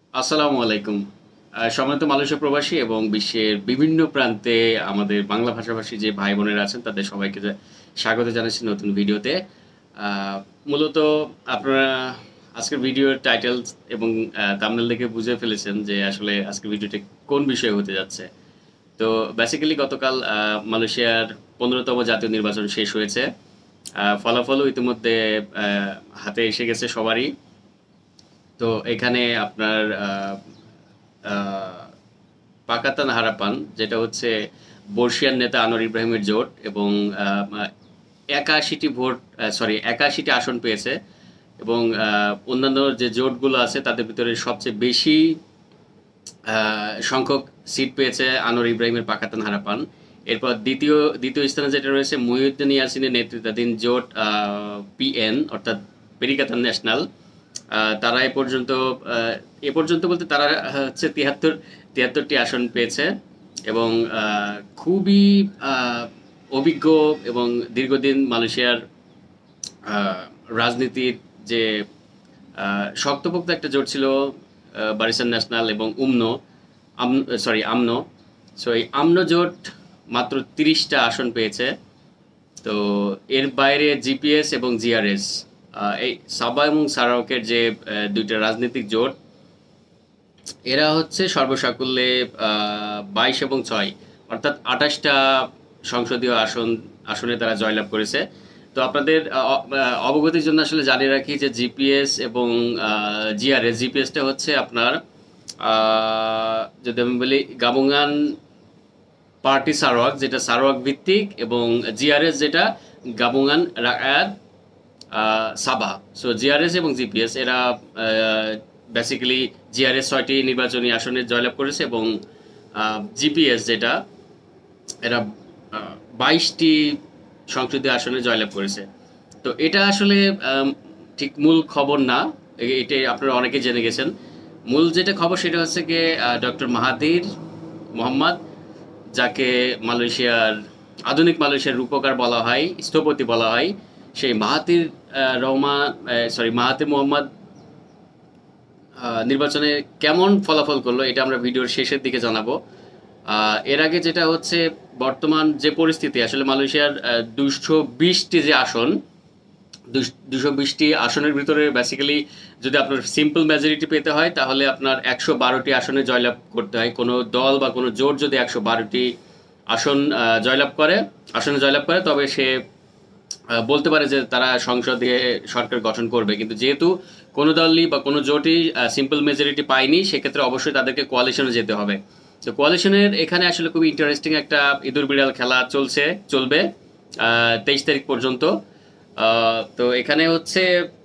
আসসালামু আলাইকুম। সম্মানিত মালয়েশিয়া প্রবাসী এবং বিশ্বের বিভিন্ন প্রান্তে আমাদের বাংলা ভাষাভাষী যে ভাই-বোনেরা আছেন তাদের সবাইকে স্বাগত জানাচ্ছি নতুন ভিডিওতে। আ মূলত আপনারা আজকের ভিডিওর টাইটেল এবং থাম্বনেল দেখে বুঝে ফেলেছেন যে আসলে আজকের ভিডিওটি কোন বিষয়ে হতে যাচ্ছে। তো বেসিক্যালি গতকাল মালয়েশিয়ার ১৫তম জাতীয় নির্বাচন শেষ হয়েছে। ফলাফলও ইতিমধ্যে আ হাতে এসে গেছে সবারই। তো এখানে আপনার আ পাকাতান হারাপান যেটা হচ্ছে বর্ষিয়ান নেতা আনোয়ার ইব্রাহিমের জোট এবং আ মা ৮১ টি ভোট ৮১ টি আসন পেয়েছে এবং অন্যান্য যে জোটগুলো আছে তাদের ভিতরে সবচেয়ে বেশি আ সংখ্যক সিট পেয়েছে আনোয়ার ইব্রাহিমের পাকাতান হারাপান। এরপর দ্বিতীয় স্থানে যেটা রয়েছে মহিউদ্দিন ইয়াসিনের নেতৃত্বাধীন জোট পিএন অর্থাৎ পেরিকাতান ন্যাশনাল। তারা আ এ পর্যন্ত বলতে তারা হচ্ছে ৭৩ টি আসন পেয়েছে এবং আ খুবই আ অভিজ্ঞ এবং দীর্ঘদিন মালয়েশিয়ার আ রাজনীতির যে আ শক্তপোক্ত একটা জোট ছিল বারিসান ন্যাশনাল এবং আমনো। সো এই আমনো জোট মাত্র ৩০ টা আসন পেয়েছে। তো এর বাইরে জিপিএস এবং জিআরএস এই সাবা এবং সারাওয়াকের যে ২ টা রাজনৈতিক জোট এরা হচ্ছে সর্বসাকুল্যে ২২ এবং ৬ অর্থাৎ ২৮ টা সংসদীয় আসনে তারা জয়লাভ করেছে। তো আপনাদের অবগতির জন্য আসলে জানিয়ে রাখি যে জিপিএস এবং জিআরএস জিপিএসটা হচ্ছে আপনার আ যদি আমি বলি গাবুঙ্গান পার্টি সারোয়াক যেটা সারোয়াক ভিত্তিক এবং জিআরএস যেটা গাবুঙ্গান রাকাত সাবা। সো জিআরএস এবং জিপিএস এরা বেসিক্যালি জিআরএস ৬টি নির্বাচনী আসনে জয়লাভ করেছে এবং জিপিএস যেটা এরা ২২টি সংসদীয় আসনে জয়লাভ করেছে। তো এটা আসলে ঠিক মূল খবর না, এটা আপনারা অনেকে জেনে গেছেন। মূল যেটা খবর সেটা হচ্ছে গিয়ে ডক্টর মাহাথির মোহাম্মদ, যাকে আধুনিক মালয়েশিয়ার রূপকার বলা হয়, স্থপতি বলা হয়, সেই মাহাথির মোহাম্মদ নির্বাচনে কেমন ফলাফল করলো এটা আমরা ভিডিওর শেষের দিকে জানাবো। এর আগে যেটা হচ্ছে বর্তমান যে পরিস্থিতি আসলে মালয়েশিয়ার ২২০টি যে আসন ২২০টি আসনের ভিতরে বেসিক্যালি যদি আপনার সিম্পল মেজরিটি পেতে হয় তাহলে আপনার ১১২টি আসনে জয়লাভ করতে হয়। কোনো দল বা কোনো জোট যদি ১১২টি আসনে জয়লাভ করে তবে সে বলতে পারে যে তারা সংসদে সরকার গঠন করবে। কিন্তু যেহেতু কোনো দলই বা কোনো জোটই সিম্পল মেজরিটি পায়নি সেক্ষেত্রে অবশ্যই তাদেরকে কোয়ালিশনে যেতে হবে। তো কোয়ালিশনের এখানে আসলে খুবই ইন্টারেস্টিং একটা ইঁদুর বিড়াল খেলা চলবে ২৩ তারিখ পর্যন্ত। তো এখানে হচ্ছে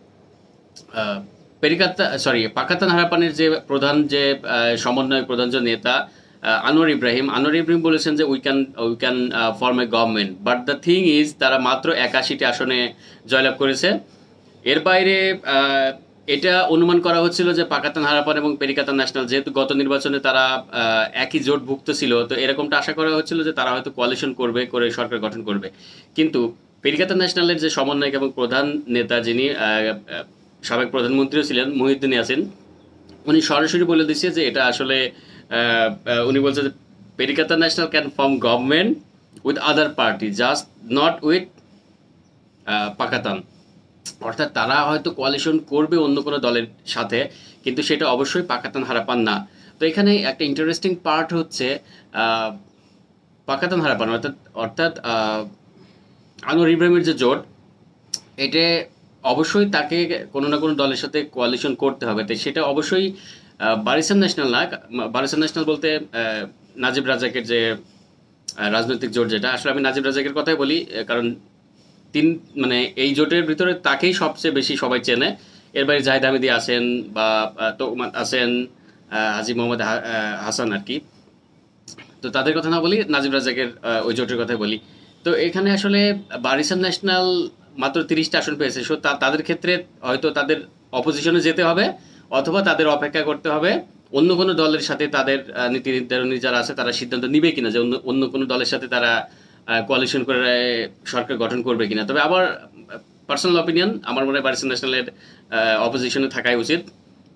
পাকাতান হারাপানের যে প্রধান যে প্রধান যে নেতা আনোয়ার ইব্রাহিম বলেছেন যে we can form a government, but the thing is তারা মাত্র ৮১টি আসনে জয়লাভ করেছে। এর বাইরে এটা অনুমান করা হচ্ছিল যে পাকাতান হারাপান এবং পেরিকাতান ন্যাশনাল যেহেতু গত নির্বাচনে তারা একই জোটভুক্ত ছিল, তো এরকমটা আশা করা হচ্ছিল যে তারা হয়তো কোয়ালিশন করে সরকার গঠন করবে। কিন্তু পেরিকাতান ন্যাশনালের যে সমন্বয়ক এবং প্রধান নেতা যিনি সাবেক প্রধানমন্ত্রীও ছিলেন মহিউদ্দিন ইয়াসিন, উনি সরাসরি বলে দিচ্ছে যে এটা আসলে উনি বলছে যে Perikatan national can form government with other party just not with Pakatan. অর্থাৎ তারা হয়তো কোয়ালিশন করবে অন্য কোনো দলের সাথে, কিন্তু সেটা অবশ্যই পাকাতান হারাপান না। তো এখানে একটা ইন্টারেস্টিং পার্ট হচ্ছে পাকাতান হারাপান অর্থাৎ আনোয়ার ইব্রাহিমের যে জোট, এটা অবশ্যই তাকে কোনো না কোনো দলের সাথে কোয়ালিশন করতে হবে। তাই সেটা অবশ্যই বারিসান ন্যাশনাল না। বারিসান ন্যাশনাল বলতে নাজিব রাজাকের যে রাজনৈতিক জোট, যেটা আসলে আমি নাজিব রাজাকের কথাই বলি কারণ এই জোটের ভিতরে তাকেই সবচেয়ে বেশি সবাই চেনে। এর বাইরে জাহিদ হামিদি আছেন বা তোকমাত আছেন, হাজী মোহাম্মদ হাসান আর কি। তো তাদের কথা না বলি, নাজিব রাজাকের ওই জোটের কথাই বলি। তো এখানে আসলে বারিসান ন্যাশনাল মাত্র ৩০টা আসন পেয়েছে। সো তাদের ক্ষেত্রে হয়তো তাদের অপোজিশনে যেতে হবে অথবা তাদের অপেক্ষা করতে হবে অন্য কোনো দলের সাথে তাদের নীতি নির্ধারণী যারা আছে তারা সিদ্ধান্ত নিবে কিনা যে অন্য কোনো দলের সাথে তারা কোয়ালিশন করে সরকার গঠন করবে কিনা। তবে আবার পার্সোনাল অপিনিয়ন, আমার মনে হয় বারিসান ন্যাশনালের অপোজিশনে থাকাই উচিত।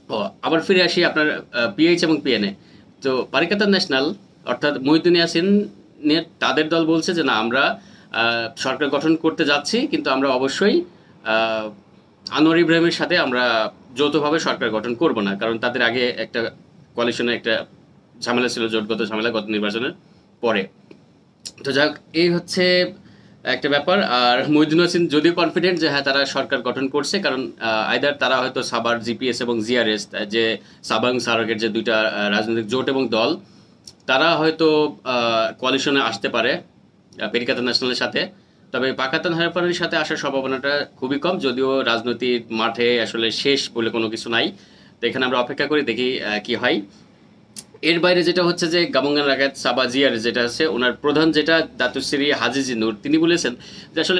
ও আবার ফিরে আসি আপনার পিএইচ এবং পিএনএ। তো পারিকাতার ন্যাশনাল অর্থাৎ মহিউদ্দিন ইয়াসিনের তাদের দল বলছে যে না আমরা সরকার গঠন করতে যাচ্ছি, কিন্তু আমরা অবশ্যই আহ, আনোয়ার ইব্রাহিমের সাথে আমরা যৌথভাবে সরকার গঠন করব না, কারণ তাদের আগে একটা কোয়ালিশনে একটা ঝামেলা ছিল, জোটগত ঝামেলা গত নির্বাচনের পরে। তো যাক, এই হচ্ছে একটা ব্যাপার। আর মহিউদ্দিন হোসেন যদিও কনফিডেন্ট যে হ্যাঁ তারা সরকার গঠন করছে, কারণ আইদার তারা হয়তো সাবার জিপিএস এবং জিআরএস, যে সাবাং সারকের যে দুইটা রাজনৈতিক জোট এবং দল, তারা হয়তো কোয়ালিশনে আসতে পারে পেরিকাতা ন্যাশনালের সাথে। তবে পাকাতান হারপানের সাথে আসার সম্ভাবনাটা খুবই কম, যদিও রাজনৈতিক মাঠে আসলে শেষ বলে কোনো কিছু নাই। তো এখানে আমরা অপেক্ষা করে দেখি কি হয়। এর বাইরে যেটা হচ্ছে যে গামঙ্গান রাকাত সাবা জিয়ার যেটা আছে, ওনার প্রধান যেটা দাতুশ্রী হাজি জিনুর, তিনি বলেছেন যে আসলে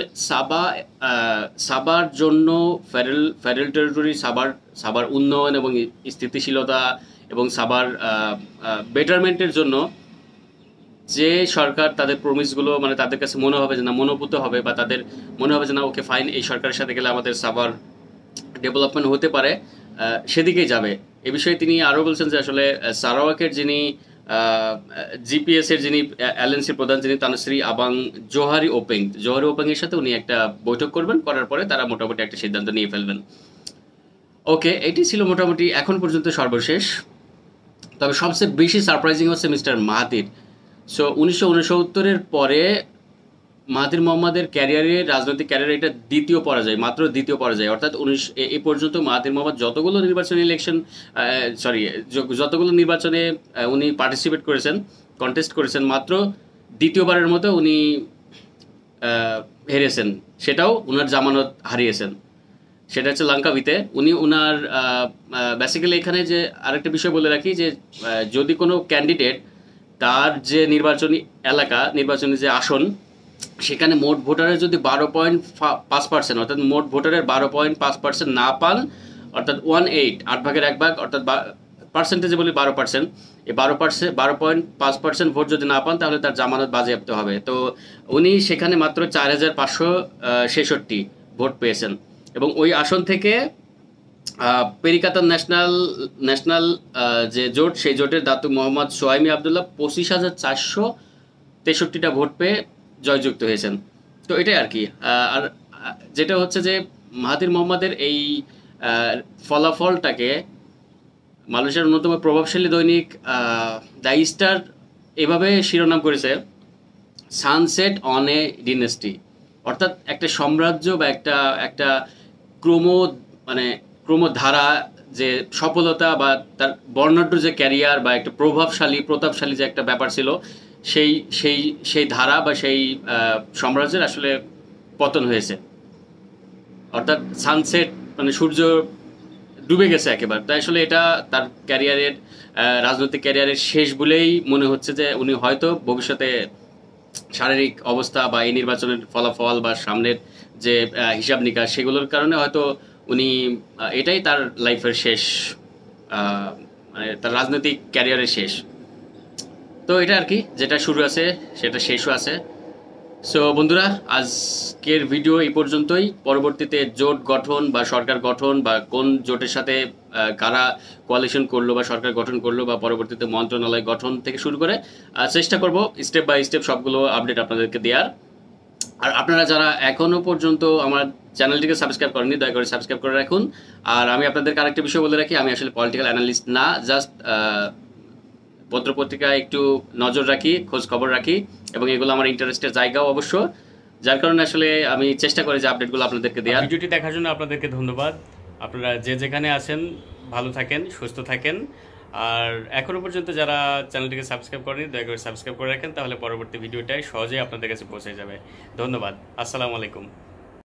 সাবার জন্য ফেডারেল টেরিটরি, সাবার উন্নয়ন এবং স্থিতিশীলতা এবং সাবার বেটারমেন্টের জন্য যে সরকার তাদের প্রমিসগুলো মানে তাদের কাছে মনে হবে যে না মনোভূত হবে, বা তাদের মনে হবে যে না ওকে ফাইন, এই সরকারের সাথে গেলে আমাদের সাবার ডেভেলপমেন্ট হতে পারে, সেদিকেই যাবে। এ বিষয়ে তিনি আরও বলছেন যে আসলে সারাওয়াকের যিনি জিপিএস এর যিনি এলএনসির প্রধান, যিনি তানুশ্রী আবাং জোহারি ওপেং এর সাথে উনি একটা বৈঠক করবেন, করার পরে তারা মোটামুটি একটা সিদ্ধান্ত নিয়ে ফেলবেন। ওকে, এটি ছিল মোটামুটি এখন পর্যন্ত সর্বশেষ। তবে সবচেয়ে বেশি সারপ্রাইজিং হচ্ছে মিস্টার মাহাতির। সো 1969-এর পরে মাহাতির মোহাম্মদের রাজনৈতিক ক্যারিয়ারে এটা মাত্র দ্বিতীয় পরাজয়। অর্থাৎ এই পর্যন্ত মাহাতির মোহাম্মদ যতগুলো নির্বাচনে উনি পার্টিসিপেট করেছেন, কন্টেস্ট করেছেন, মাত্র দ্বিতীয়বারের মতো উনি হেরেছেন, সেটাও উনার জামানত হারিয়েছেন। সেটা হচ্ছে লঙ্কাভিতে। উনি উনার বেসিক্যালি এখানে যে আরেকটা বিষয় বলে রাখি যে যদি কোনো ক্যান্ডিডেট তার যে নির্বাচনী যে আসন, সেখানে মোট ভোটারের যদি 12.5%, অর্থাৎ মোট ভোটারের 12.5% না পান, অর্থাৎ 8/1 অর্থাৎ পার্সেন্টেজে বলি 12%, এই 12.5% ভোট যদি না পান তাহলে তার জামানত বাজেয়াপ্ত হবে। তো উনি সেখানে মাত্র 4,566 ভোট পেয়েছেন, এবং ওই আসন থেকে পেরিকাতান ন্যাশনাল যে জোট, সেই জোটের দাতু মোহাম্মদ সোহাইমি আবদুল্লাহ 25,463টা ভোট পেয়ে জয়যুক্ত হয়েছেন। তো এটাই আর কি। আর যেটা হচ্ছে যে মাহাতির মোহাম্মদের এই ফলাফলটাকে মালয়েশিয়ার অন্যতম প্রভাবশালী দৈনিক দ্য স্টার এভাবে শিরোনাম করেছে, সানসেট অন এ ডিনেস্টি, অর্থাৎ একটা সাম্রাজ্য বা একটা ক্রমধারা, যে সফলতা বা তার বর্ণাঢ্য যে ক্যারিয়ার বা একটা প্রতাপশালী যে একটা ব্যাপার ছিল, সেই সেই সেই ধারা বা সেই সাম্রাজ্যের আসলে পতন হয়েছে। অর্থাৎ সানসেট মানে সূর্য ডুবে গেছে একেবারে। তাই আসলে এটা তার রাজনৈতিক ক্যারিয়ারের শেষ বলেই মনে হচ্ছে, যে উনি হয়তো ভবিষ্যতে শারীরিক অবস্থা বা এই নির্বাচনের ফলাফল বা সামনের যে হিসাব নিকাশ, সেগুলোর কারণে হয়তো উনি এটাই তার লাইফের শেষ, মানে তার রাজনৈতিক ক্যারিয়ারের শেষ। তো এটা আর কি, যেটা শুরু আছে সেটা শেষও আছে। সো বন্ধুরা, আজকের ভিডিও এই পর্যন্তই। পরবর্তীতে জোট গঠন বা সরকার গঠন বা কোন জোটের সাথে কারা কোয়ালিশন করলো বা সরকার গঠন করলো বা পরবর্তীতে মন্ত্রণালয় গঠন থেকে শুরু করে চেষ্টা করব স্টেপ বাই স্টেপ সবগুলো আপডেট আপনাদেরকে দেওয়ার। আর আপনারা যারা এখনো পর্যন্ত আমার চ্যানেলটিকে সাবস্ক্রাইব করেননি, দয়া করে সাবস্ক্রাইব করে রাখুন। আর আমি আপনাদেরকে আরেকটা বিষয় বলে রাখি, আমি আসলে পলিটিক্যাল অ্যানালিস্ট না, জাস্ট পত্রপত্রিকায় একটু নজর রাখি, খোঁজ খবর রাখি, এবং এগুলো আমার ইন্টারেস্টের জায়গাও অবশ্য, যার কারণে আসলে আমি চেষ্টা করি যে আপডেটগুলো আপনাদেরকে দেওয়ার। ভিডিওটি দেখার জন্য আপনাদেরকে ধন্যবাদ। আপনারা যে যেখানে আছেন ভালো থাকেন, সুস্থ থাকেন। আর এখনো পর্যন্ত যারা চ্যানেলটিকে সাবস্ক্রাইব করেনি, দয়া করে সাবস্ক্রাইব করে রাখেন, তাহলে পরবর্তী ভিডিওটাই সহজেই আপনাদের কাছে পৌঁছে যাবে। ধন্যবাদ। আসসালামু আলাইকুম।